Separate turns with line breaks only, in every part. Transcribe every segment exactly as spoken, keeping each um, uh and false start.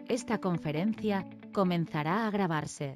Esta conferencia comenzará a grabarse.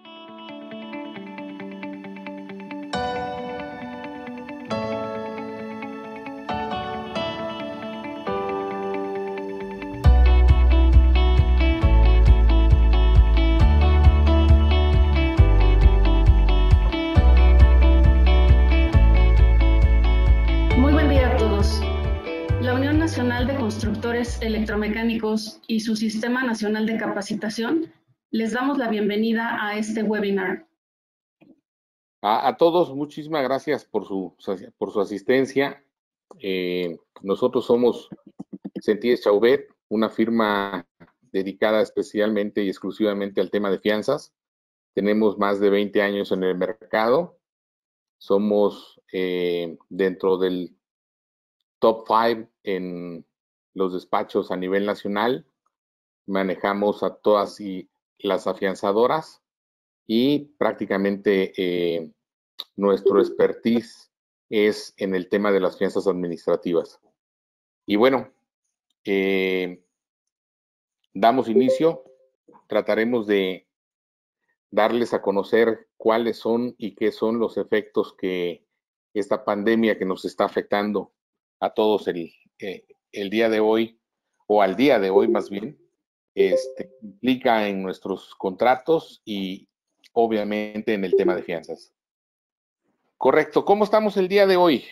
Muy buen día a todos. La Unión Nacional de Constructores Electromecánicos y su Sistema Nacional de Capacitación les damos la bienvenida a este webinar.
A, a todos, muchísimas gracias por su, por su asistencia. Eh, nosotros somos Senties Chauvet, una firma dedicada especialmente y exclusivamente al tema de fianzas. Tenemos más de veinte años en el mercado. Somos eh, dentro del top five en los despachos a nivel nacional. Manejamos a todas y las afianzadoras y prácticamente eh, nuestro expertise es en el tema de las fianzas administrativas. Y bueno, eh, damos inicio, trataremos de darles a conocer cuáles son y qué son los efectos que esta pandemia que nos está afectando a todos el, eh, el día de hoy, o al día de hoy más bien, este, implica en nuestros contratos y obviamente en el tema de fianzas. Correcto, ¿cómo estamos el día de hoy?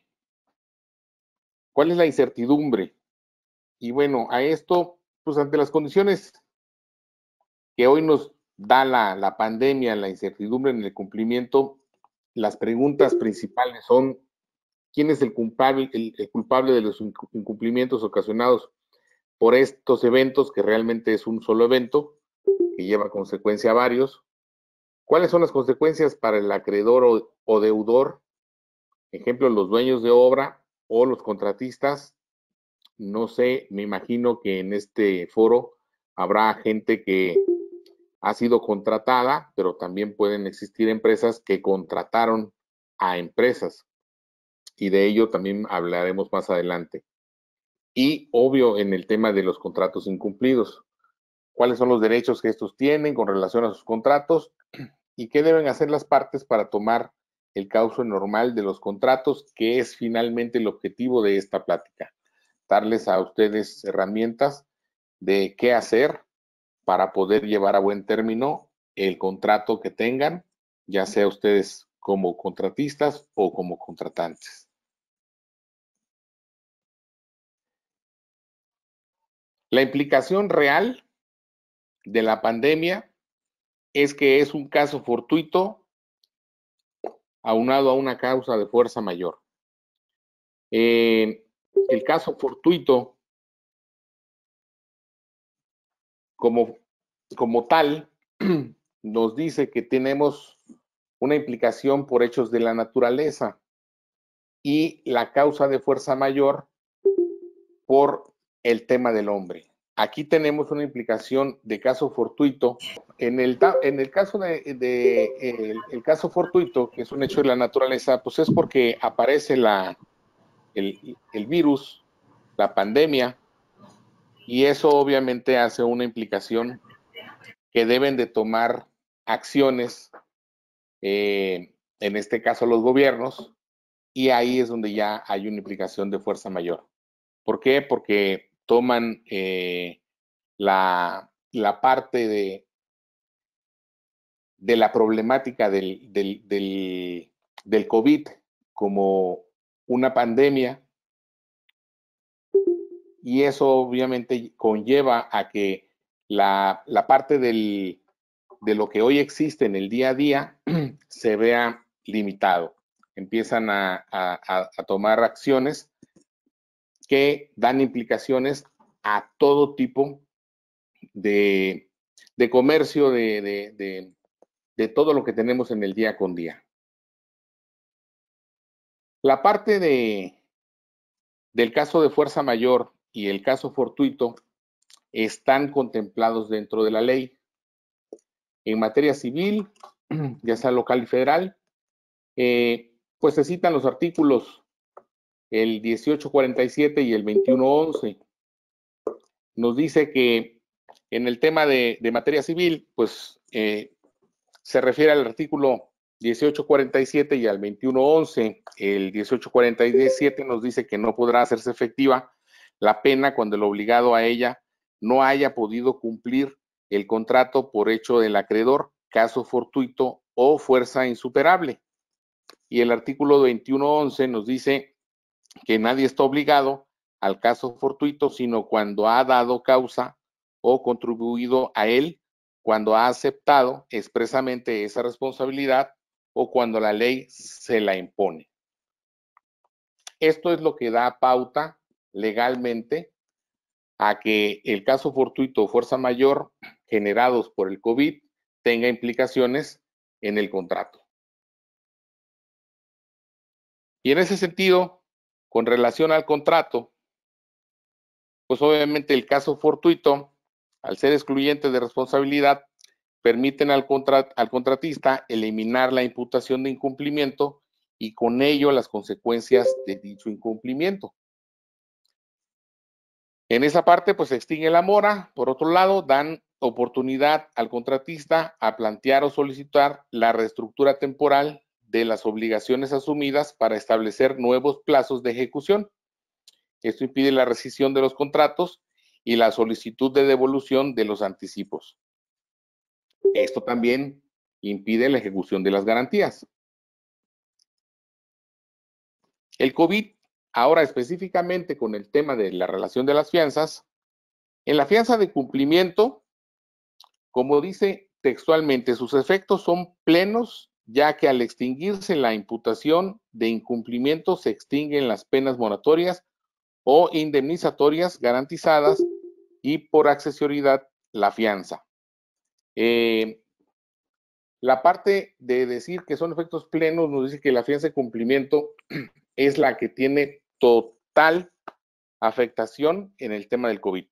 ¿Cuál es la incertidumbre? Y bueno, a esto, pues ante las condiciones que hoy nos da la, la pandemia, la incertidumbre en el cumplimiento, las preguntas principales son, ¿quién es el culpable, el, el culpable de los incumplimientos ocasionados por estos eventos, que realmente es un solo evento, que lleva consecuencia varios? ¿Cuáles son las consecuencias para el acreedor o, o deudor? Ejemplo, los dueños de obra o los contratistas. No sé, me imagino que en este foro habrá gente que ha sido contratada, pero también pueden existir empresas que contrataron a empresas. Y de ello también hablaremos más adelante. Y obvio en el tema de los contratos incumplidos. ¿Cuáles son los derechos que estos tienen con relación a sus contratos? ¿Y qué deben hacer las partes para tomar el cauce normal de los contratos, que es finalmente el objetivo de esta plática? Darles a ustedes herramientas de qué hacer para poder llevar a buen término el contrato que tengan, ya sea ustedes como contratistas o como contratantes. La implicación real de la pandemia es que es un caso fortuito aunado a una causa de fuerza mayor. Eh, el caso fortuito, como, como tal, nos dice que tenemos una implicación por hechos de la naturaleza y la causa de fuerza mayor por el tema del hombre. Aquí tenemos una implicación de caso fortuito. En el, en el caso de, de el, el caso fortuito, que es un hecho de la naturaleza, pues es porque aparece la, el, el virus, la pandemia, y eso obviamente hace una implicación que deben de tomar acciones, eh, en este caso los gobiernos, y ahí es donde ya hay una implicación de fuerza mayor. ¿Por qué? Porque toman eh, la, la parte de, de la problemática del, del, del, del COVID como una pandemia, y eso obviamente conlleva a que la, la parte del, de lo que hoy existe en el día a día se vea limitado. Empiezan a, a, a tomar acciones que dan implicaciones a todo tipo de, de comercio, de, de, de, de todo lo que tenemos en el día con día. La parte de, del caso de fuerza mayor y el caso fortuito están contemplados dentro de la ley. En materia civil, ya sea local y federal, eh, pues se citan los artículos el dieciocho cuarenta y siete y el veintiuno once. Nos dice que En el tema de, de materia civil, pues eh, se refiere al artículo dieciocho cuarenta y siete y al veintiuno once. El dieciocho cuarenta y siete nos dice que no podrá hacerse efectiva la pena cuando el obligado a ella no haya podido cumplir el contrato por hecho del acreedor, caso fortuito o fuerza insuperable. Y el artículo veintiuno once nos dice que nadie está obligado al caso fortuito, sino cuando ha dado causa o contribuido a él, cuando ha aceptado expresamente esa responsabilidad o cuando la ley se la impone. Esto es lo que da pauta legalmente a que el caso fortuito o fuerza mayor generados por el COVID tenga implicaciones en el contrato. Y en ese sentido, con relación al contrato, pues obviamente el caso fortuito, al ser excluyente de responsabilidad, permiten al, contra, al contratista eliminar la imputación de incumplimiento y con ello las consecuencias de dicho incumplimiento. En esa parte, pues se extingue la mora. Por otro lado, dan oportunidad al contratista a plantear o solicitar la reestructura temporal de las obligaciones asumidas para establecer nuevos plazos de ejecución. Esto impide la rescisión de los contratos y la solicitud de devolución de los anticipos. Esto también impide la ejecución de las garantías. El COVID, ahora específicamente con el tema de la relación de las fianzas, en la fianza de cumplimiento, como dice textualmente, sus efectos son plenos, ya que al extinguirse la imputación de incumplimiento se extinguen las penas moratorias o indemnizatorias garantizadas y por accesoriedad la fianza. Eh, la parte de decir que son efectos plenos nos dice que la fianza de cumplimiento es la que tiene total afectación en el tema del COVID.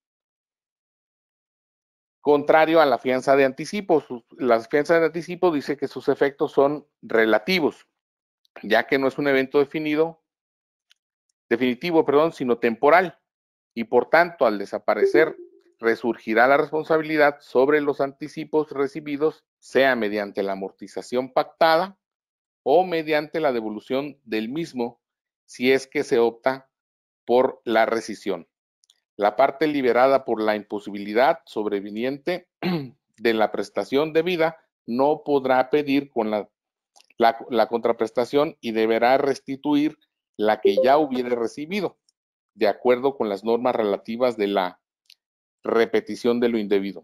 Contrario a la fianza de anticipo, la fianza de anticipo dice que sus efectos son relativos, ya que no es un evento definido, definitivo, perdón, sino temporal, y por tanto, al desaparecer, resurgirá la responsabilidad sobre los anticipos recibidos, sea mediante la amortización pactada o mediante la devolución del mismo, si es que se opta por la rescisión. La parte liberada por la imposibilidad sobreviniente de la prestación debida no podrá pedir con la, la, la contraprestación y deberá restituir la que ya hubiera recibido, de acuerdo con las normas relativas de la repetición de lo indebido.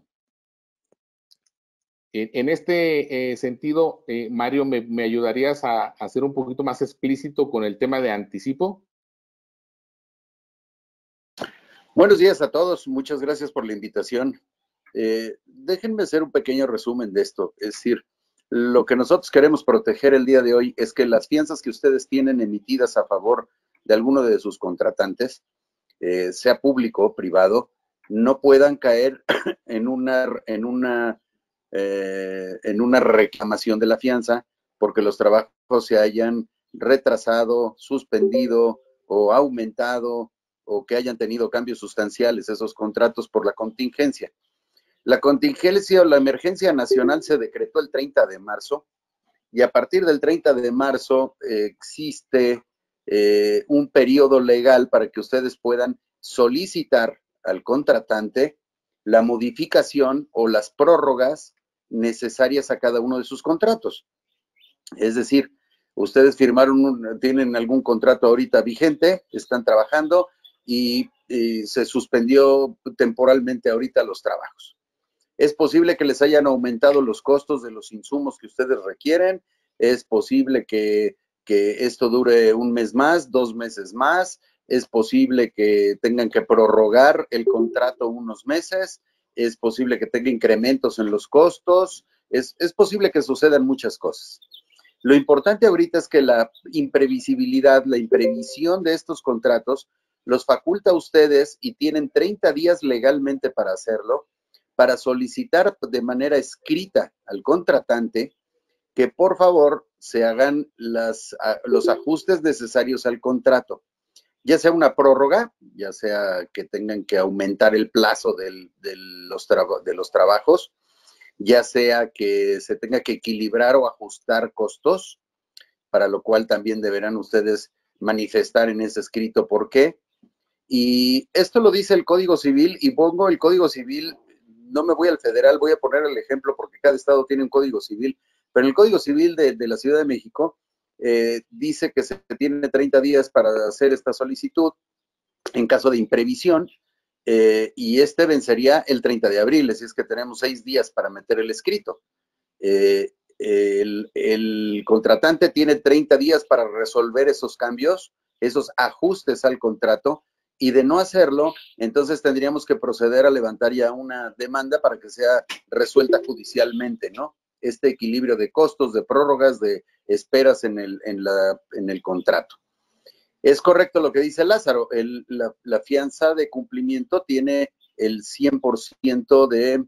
En, en este eh, sentido, eh, Mario, ¿me, me ayudarías a, a ser un poquito más explícito con el tema de anticipo?
Buenos días a todos, muchas gracias por la invitación. Eh, déjenme hacer un pequeño resumen de esto, es decir, lo que nosotros queremos proteger el día de hoy es que las fianzas que ustedes tienen emitidas a favor de alguno de sus contratantes, eh, sea público o privado, no puedan caer en una, en, una, eh, en una reclamación de la fianza porque los trabajos se hayan retrasado, suspendido o aumentado, o que hayan tenido cambios sustanciales esos contratos por la contingencia. La contingencia o la emergencia nacional se decretó el treinta de marzo y a partir del treinta de marzo eh, existe eh, un periodo legal para que ustedes puedan solicitar al contratante la modificación o las prórrogas necesarias a cada uno de sus contratos. Es decir, ustedes firmaron, un, tienen algún contrato ahorita vigente, están trabajando, Y, y se suspendió temporalmente ahorita los trabajos. Es posible que les hayan aumentado los costos de los insumos que ustedes requieren, es posible que, que esto dure un mes más, dos meses más, es posible que tengan que prorrogar el contrato unos meses, es posible que tenga incrementos en los costos, es, es posible que sucedan muchas cosas. Lo importante ahorita es que la imprevisibilidad, la imprevisión de estos contratos los faculta a ustedes y tienen treinta días legalmente para hacerlo, para solicitar de manera escrita al contratante que por favor se hagan las, los ajustes necesarios al contrato. ya sea una prórroga, ya sea que tengan que aumentar el plazo del, de, los de los trabajos, ya sea que se tenga que equilibrar o ajustar costos, para lo cual también deberán ustedes manifestar en ese escrito por qué. Y esto lo dice el Código Civil, y pongo el Código Civil, no me voy al federal, voy a poner el ejemplo porque cada estado tiene un Código Civil, pero en el Código Civil de, de la Ciudad de México eh, dice que se tiene treinta días para hacer esta solicitud en caso de imprevisión, eh, y este vencería el treinta de abril, así es que tenemos seis días para meter el escrito. Eh, el, el contratante tiene treinta días para resolver esos cambios, esos ajustes al contrato, y de no hacerlo, entonces tendríamos que proceder a levantar ya una demanda para que sea resuelta judicialmente, ¿no? Este equilibrio de costos, de prórrogas, de esperas en el, en la, en el contrato. Es correcto lo que dice Lázaro, el, la, la fianza de cumplimiento tiene el cien por ciento de,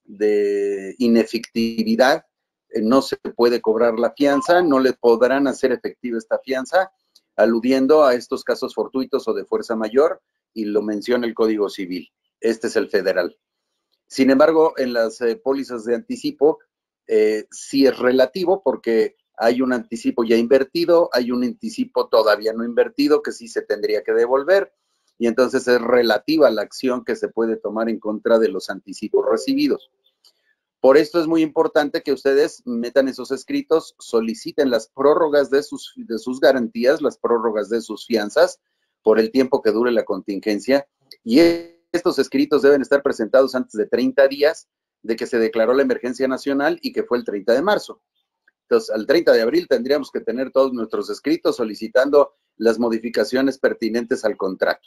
de inefectividad, no se puede cobrar la fianza, no le podrán hacer efectiva esta fianza, aludiendo a estos casos fortuitos o de fuerza mayor, y lo menciona el Código Civil. Este es el federal. Sin embargo, en las eh, pólizas de anticipo, eh, sí es relativo, porque hay un anticipo ya invertido, hay un anticipo todavía no invertido que sí se tendría que devolver, y entonces es relativa la acción que se puede tomar en contra de los anticipos recibidos. Por esto es muy importante que ustedes metan esos escritos, soliciten las prórrogas de sus, de sus garantías, las prórrogas de sus fianzas, por el tiempo que dure la contingencia, y estos escritos deben estar presentados antes de treinta días de que se declaró la emergencia nacional y que fue el treinta de marzo. Entonces, al treinta de abril tendríamos que tener todos nuestros escritos solicitando las modificaciones pertinentes al contrato.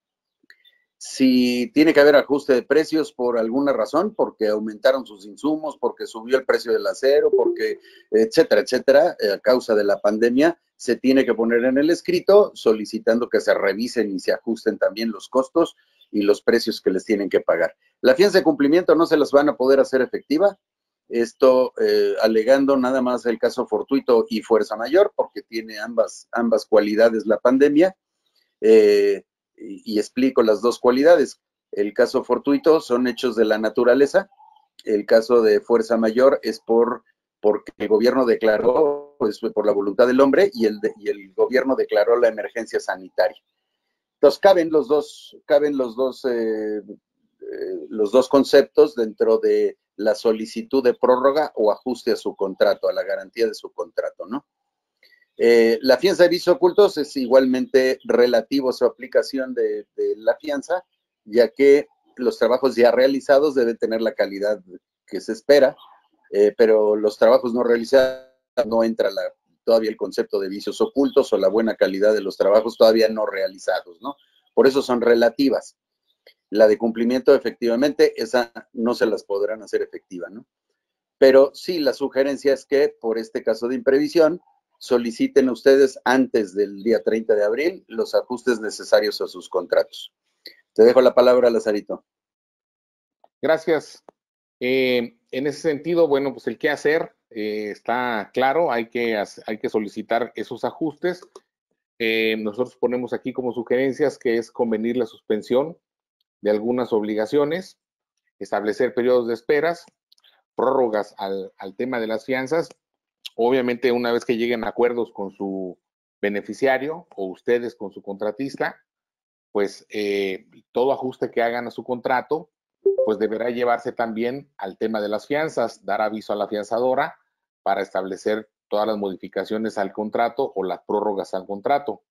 Si tiene que haber ajuste de precios por alguna razón, porque aumentaron sus insumos, porque subió el precio del acero, porque etcétera, etcétera, a causa de la pandemia, se tiene que poner en el escrito solicitando que se revisen y se ajusten también los costos y los precios que les tienen que pagar. La fianza de cumplimiento no se las van a poder hacer efectiva, esto eh, alegando nada más el caso fortuito y fuerza mayor, porque tiene ambas, ambas cualidades la pandemia. Eh, y, y explico las dos cualidades. El caso fortuito son hechos de la naturaleza, el caso de fuerza mayor es por porque el gobierno declaró, pues por la voluntad del hombre, y el, de, y el gobierno declaró la emergencia sanitaria. Entonces caben los dos, caben los dos, eh, eh, los dos conceptos dentro de la solicitud de prórroga o ajuste a su contrato, a la garantía de su contrato, ¿no? Eh, la fianza de vicios ocultos es igualmente relativo a su aplicación de, de la fianza, ya que los trabajos ya realizados deben tener la calidad que se espera, eh, pero los trabajos no realizados no entra la, todavía el concepto de vicios ocultos o la buena calidad de los trabajos todavía no realizados, ¿no? Por eso son relativas. La de cumplimiento, efectivamente, esa no se las podrán hacer efectiva, ¿no? Pero sí, la sugerencia es que por este caso de imprevisión, soliciten ustedes antes del día treinta de abril los ajustes necesarios a sus contratos. Te dejo la palabra, Lazarito.
Gracias. Eh, en ese sentido, bueno, pues el qué hacer eh, está claro, hay que, hay que solicitar esos ajustes. Eh, nosotros ponemos aquí como sugerencias que es convenir la suspensión de algunas obligaciones, establecer periodos de esperas, prórrogas al, al tema de las fianzas. Obviamente, una vez que lleguen a acuerdos con su beneficiario o ustedes con su contratista, pues eh, todo ajuste que hagan a su contrato, pues deberá llevarse también al tema de las fianzas, dar aviso a la fianzadora para establecer todas las modificaciones al contrato o las prórrogas al contrato.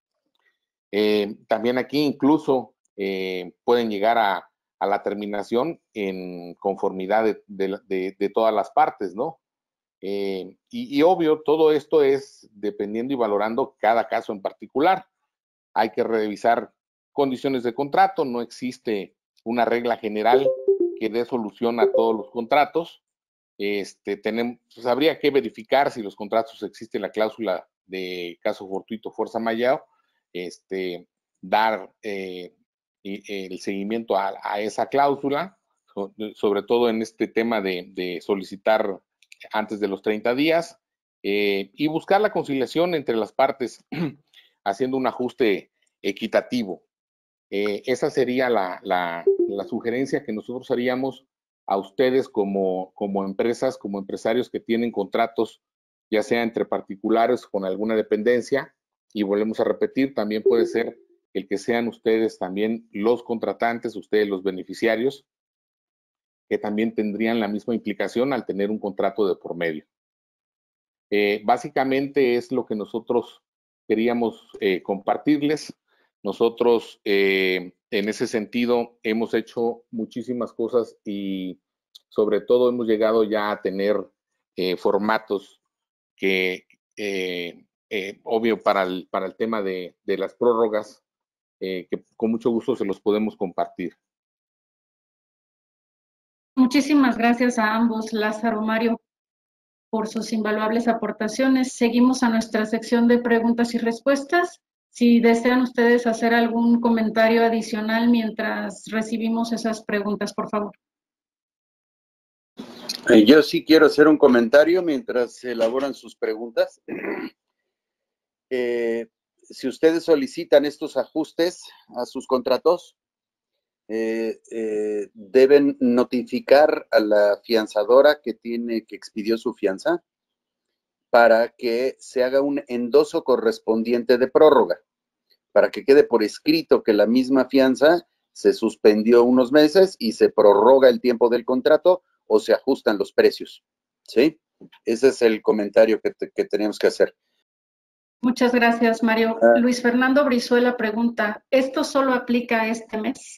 Eh, también aquí incluso eh, pueden llegar a, a la terminación en conformidad de, de, de, de todas las partes, ¿no? Eh, y, y obvio, todo esto es dependiendo y valorando cada caso en particular. Hay que revisar condiciones de contrato, no existe una regla general que dé solución a todos los contratos. Este, tenemos, pues habría que verificar si los contratos existe la cláusula de caso fortuito fuerza mayor, este, dar eh, el seguimiento a, a esa cláusula, sobre todo en este tema de, de solicitar antes de los treinta días, eh, y buscar la conciliación entre las partes, haciendo un ajuste equitativo. Eh, esa sería la, la, la sugerencia que nosotros haríamos a ustedes como, como empresas, como empresarios que tienen contratos, ya sea entre particulares o con alguna dependencia, y volvemos a repetir, también puede ser el que sean ustedes también los contratantes, ustedes los beneficiarios, que también tendrían la misma implicación al tener un contrato de por medio. Eh, básicamente es lo que nosotros queríamos eh, compartirles. Nosotros eh, en ese sentido hemos hecho muchísimas cosas y sobre todo hemos llegado ya a tener eh, formatos que, eh, eh, obvio, para el, para el tema de, de las prórrogas, eh, que con mucho gusto se los podemos compartir.
Muchísimas gracias a ambos, Lázaro, Mario, por sus invaluables aportaciones. Seguimos a nuestra sección de preguntas y respuestas. Si desean ustedes hacer algún comentario adicional mientras recibimos esas preguntas, por favor.
Yo sí quiero hacer un comentario mientras se elaboran sus preguntas. Eh, si ustedes solicitan estos ajustes a sus contratos, eh, eh, deben notificar a la fianzadora que tiene, que expidió su fianza, para que se haga un endoso correspondiente de prórroga, para que quede por escrito que la misma fianza se suspendió unos meses y se prorroga el tiempo del contrato o se ajustan los precios, ¿sí? Ese es el comentario que, te, que teníamos que hacer.
Muchas gracias, Mario.
Ah.
Luis Fernando Brizuela pregunta, ¿esto solo aplica a este mes?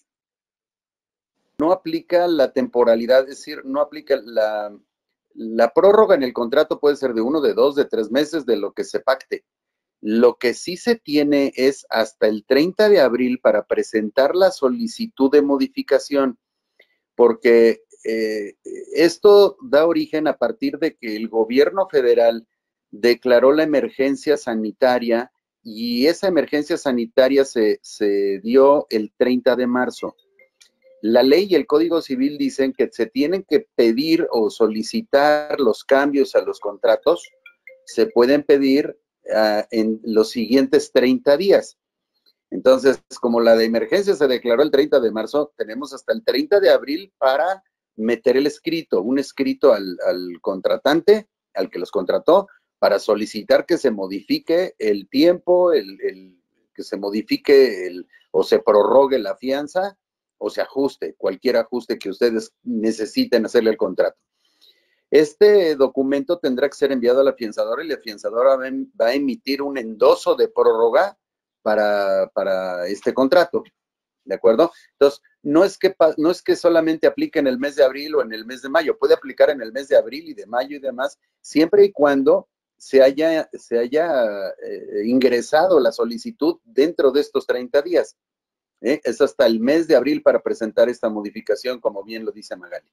No aplica la temporalidad, es decir, no aplica la, la prórroga en el contrato, puede ser de uno, de dos, de tres meses, de lo que se pacte. Lo que sí se tiene es hasta el treinta de abril para presentar la solicitud de modificación, porque eh, esto da origen a partir de que el gobierno federal declaró la emergencia sanitaria y esa emergencia sanitaria se, se dio el treinta de marzo. La ley y el Código Civil dicen que se tienen que pedir o solicitar los cambios a los contratos, se pueden pedir uh, en los siguientes treinta días. Entonces, como la de emergencia se declaró el treinta de marzo, tenemos hasta el treinta de abril para meter el escrito, un escrito al, al contratante, al que los contrató, para solicitar que se modifique el tiempo, el, el, que se modifique el, o se prorrogue la fianza, o se ajuste, cualquier ajuste que ustedes necesiten hacerle al contrato. Este documento tendrá que ser enviado a la fianzadora y la fianzadora va, va a emitir un endoso de prórroga para, para este contrato, ¿de acuerdo? Entonces, no es, que, no es que solamente aplique en el mes de abril o en el mes de mayo, puede aplicar en el mes de abril y de mayo y demás, siempre y cuando se haya, se haya eh, ingresado la solicitud dentro de estos treinta días. ¿Eh? Es hasta el mes de abril para presentar esta modificación, como bien lo dice Magali.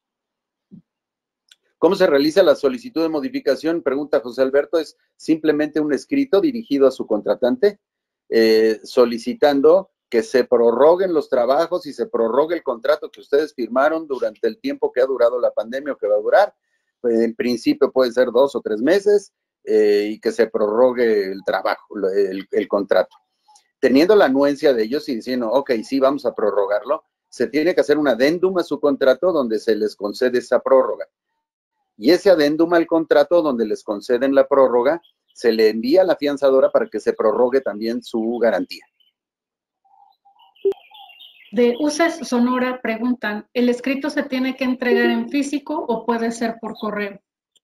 ¿Cómo se realiza la solicitud de modificación? Pregunta José Alberto. Es simplemente un escrito dirigido a su contratante, eh, solicitando que se prorroguen los trabajos y se prorrogue el contrato que ustedes firmaron durante el tiempo que ha durado la pandemia o que va a durar. Pues en principio puede ser dos o tres meses eh, y que se prorrogue el trabajo, el, el contrato. Teniendo la anuencia de ellos y diciendo, ok, sí, vamos a prorrogarlo, se tiene que hacer un adendum a su contrato donde se les concede esa prórroga. Y ese adendum al contrato donde les conceden la prórroga, se le envía a la fianzadora para que se prorrogue también su garantía.
De U C E S Sonora preguntan, ¿el escrito se tiene que entregar en físico o puede ser por correo?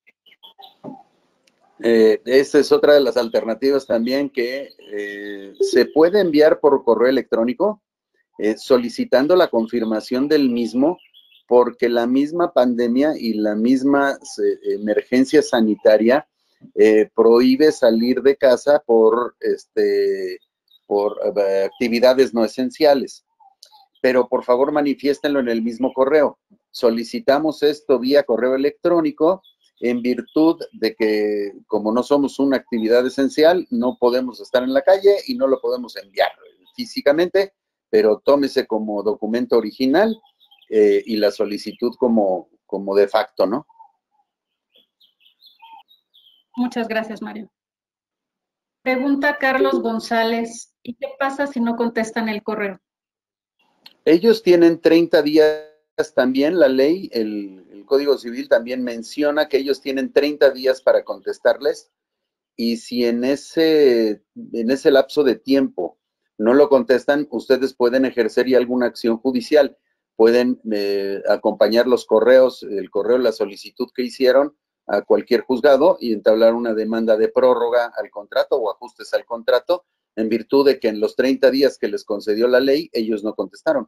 Eh, esta es otra de las alternativas también, que eh, se puede enviar por correo electrónico eh, solicitando la confirmación del mismo, porque la misma pandemia y la misma eh, emergencia sanitaria eh, prohíbe salir de casa por, este, por eh, actividades no esenciales. Pero por favor manifiéstenlo en el mismo correo. Solicitamos esto vía correo electrónico, en virtud de que, como no somos una actividad esencial, no podemos estar en la calle y no lo podemos enviar físicamente, pero tómese como documento original eh, y la solicitud como, como de facto, ¿no?
Muchas gracias, Mario. Pregunta Carlos González, ¿y qué pasa si no contestan el correo?
Ellos tienen treinta días también, la ley, el, el Código Civil también menciona que ellos tienen treinta días para contestarles, y si en ese, en ese lapso de tiempo no lo contestan, ustedes pueden ejercer ya alguna acción judicial, pueden eh, acompañar los correos, el correo, la solicitud que hicieron a cualquier juzgado y entablar una demanda de prórroga al contrato o ajustes al contrato, en virtud de que en los treinta días que les concedió la ley, ellos no contestaron.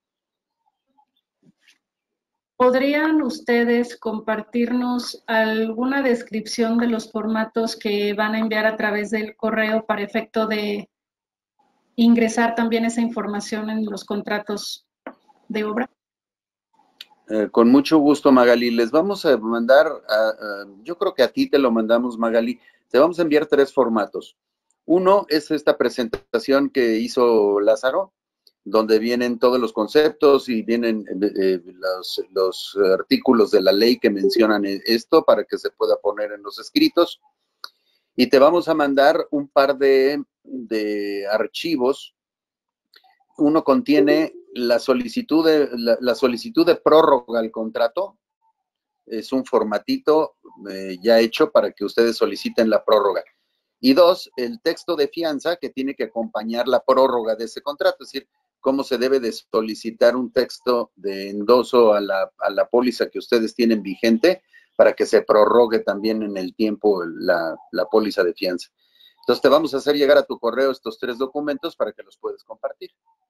¿Podrían ustedes compartirnos alguna descripción de los formatos que van a enviar a través del correo para efecto de ingresar también esa información en los contratos de obra?
Eh, con mucho gusto, Magali. Les vamos a mandar, a, a, yo creo que a ti te lo mandamos, Magali. Te vamos a enviar tres formatos. Uno es esta presentación que hizo Lázaro, donde vienen todos los conceptos y vienen eh, los, los artículos de la ley que mencionan esto para que se pueda poner en los escritos. Y te vamos a mandar un par de, de archivos. Uno contiene la solicitud, de, la, la solicitud de prórroga al contrato. Es un formatito eh, ya hecho para que ustedes soliciten la prórroga. Y dos, el texto de fianza que tiene que acompañar la prórroga de ese contrato, es decir, cómo se debe de solicitar un texto de endoso a la, a la póliza que ustedes tienen vigente para que se prorrogue también en el tiempo la, la póliza de fianza. Entonces te vamos a hacer llegar a tu correo estos tres documentos para que los puedas compartir.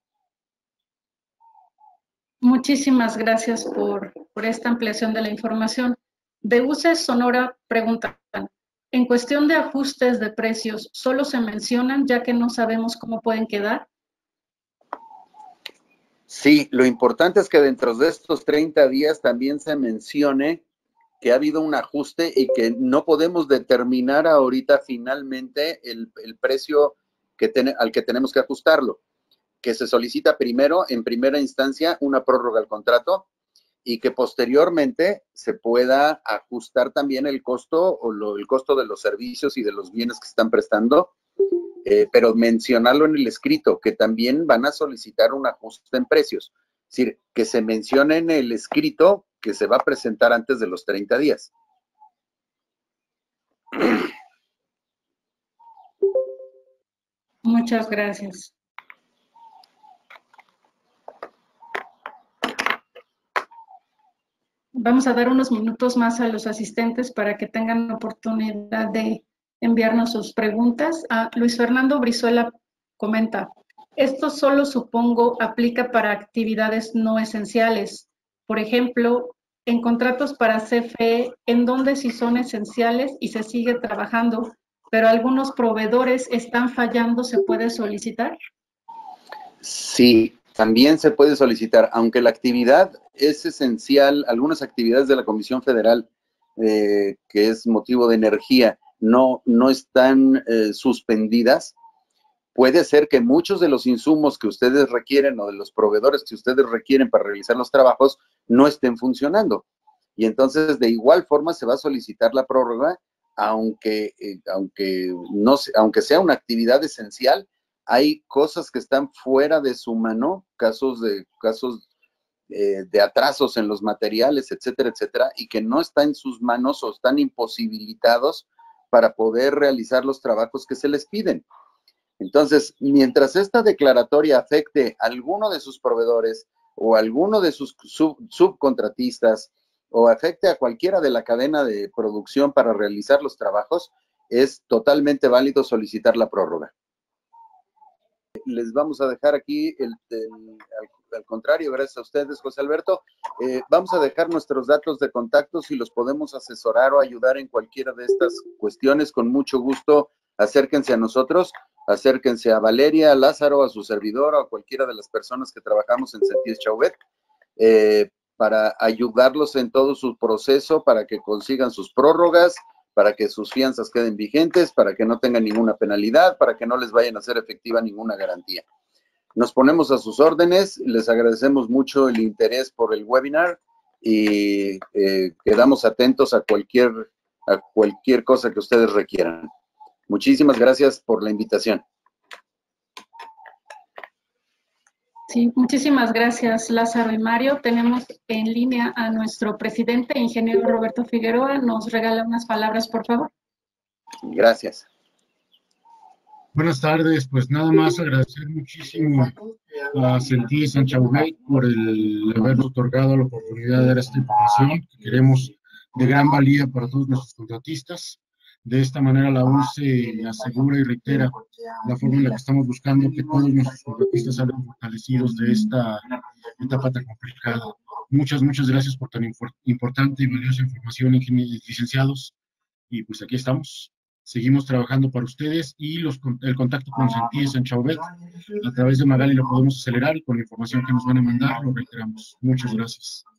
Muchísimas gracias por, por esta ampliación de la información. De U C E S Sonora preguntan, en cuestión de ajustes de precios, ¿solo se mencionan ya que no sabemos cómo pueden quedar?
Sí, lo importante es que dentro de estos treinta días también se mencione que ha habido un ajuste y que no podemos determinar ahorita finalmente el, el precio que ten, al que tenemos que ajustarlo, que se solicita primero, en primera instancia, una prórroga al contrato y que posteriormente se pueda ajustar también el costo o lo, el costo de los servicios y de los bienes que están prestando, eh, pero mencionarlo en el escrito, que también van a solicitar un ajuste en precios. Es decir, que se mencione en el escrito que se va a presentar antes de los treinta días.
Muchas gracias. Vamos a dar unos minutos más a los asistentes para que tengan la oportunidad de enviarnos sus preguntas. Ah, Luis Fernando Brizuela comenta, esto solo supongo aplica para actividades no esenciales. Por ejemplo, en contratos para C F E, en donde sí son esenciales y se sigue trabajando, pero algunos proveedores están fallando, ¿se puede solicitar?
Sí, también se puede solicitar, aunque la actividad es esencial, algunas actividades de la Comisión Federal, eh, que es motivo de energía, no, no están eh, suspendidas. Puede ser que muchos de los insumos que ustedes requieren o de los proveedores que ustedes requieren para realizar los trabajos no estén funcionando. Y entonces, de igual forma, se va a solicitar la prórroga, aunque, eh, aunque, no, aunque sea una actividad esencial. Hay cosas que están fuera de su mano, casos de, casos eh, de atrasos en los materiales, etcétera, etcétera, y que no está en sus manos o están imposibilitados para poder realizar los trabajos que se les piden. Entonces, mientras esta declaratoria afecte a alguno de sus proveedores o a alguno de sus sub, subcontratistas o afecte a cualquiera de la cadena de producción para realizar los trabajos, es totalmente válido solicitar la prórroga. Les vamos a dejar aquí, el, el, al, al contrario, gracias a ustedes, José Alberto, eh, vamos a dejar nuestros datos de contacto si los podemos asesorar o ayudar en cualquiera de estas cuestiones. Con mucho gusto, acérquense a nosotros, acérquense a Valeria, a Lázaro, a su servidor, o a cualquiera de las personas que trabajamos en Sentis Chauvet, eh, para ayudarlos en todo su proceso, para que consigan sus prórrogas, para que sus fianzas queden vigentes, para que no tengan ninguna penalidad, para que no les vayan a hacer efectiva ninguna garantía. Nos ponemos a sus órdenes, les agradecemos mucho el interés por el webinar y eh, quedamos atentos a cualquier, a cualquier cosa que ustedes requieran. Muchísimas gracias por la invitación.
Sí, muchísimas gracias, Lázaro y Mario. Tenemos en línea a nuestro presidente, ingeniero Roberto Figueroa. Nos regala unas palabras, por favor.
Gracias.
Buenas tardes, pues nada más agradecer muchísimo a Sentí Sanchaubey por el habernos otorgado la oportunidad de dar esta información que queremos de gran valía para todos nuestros contratistas. De esta manera la U se asegura y reitera la forma en la que estamos buscando que todos nuestros contratistas salgan fortalecidos de esta etapa tan complicada. Muchas, muchas gracias por tan importante y valiosa información, licenciados, y pues aquí estamos. Seguimos trabajando para ustedes y los, el contacto con Sentí Sanchaubey a través de Magali lo podemos acelerar y con la información que nos van a mandar lo reiteramos. Muchas gracias.